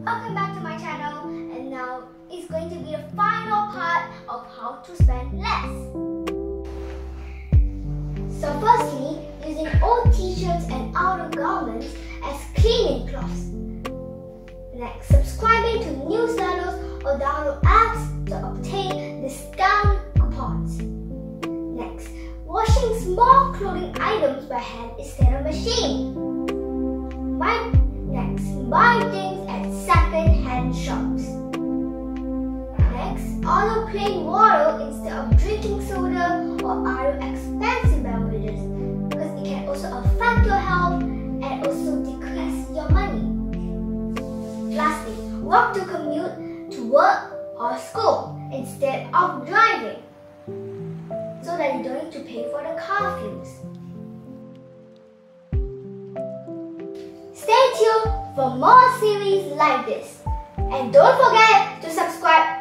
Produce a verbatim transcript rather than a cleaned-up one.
Welcome back to my channel, and now is going to be the final part of how to spend less. So firstly, using old t-shirts and outer garments as cleaning cloths. Next, subscribing to newsletters or download apps to obtain discount coupons. Next, washing small clothing items by hand instead of machine. Buy, next, buy things at second-hand shops. Next, order plain water instead of drinking soda or other expensive beverages, because it can also affect your health and also decrease your money. Lastly, walk to commute to work or school instead of driving, so that you don't need to pay for the car fuels. Stay tuned for more series like this, and don't forget to subscribe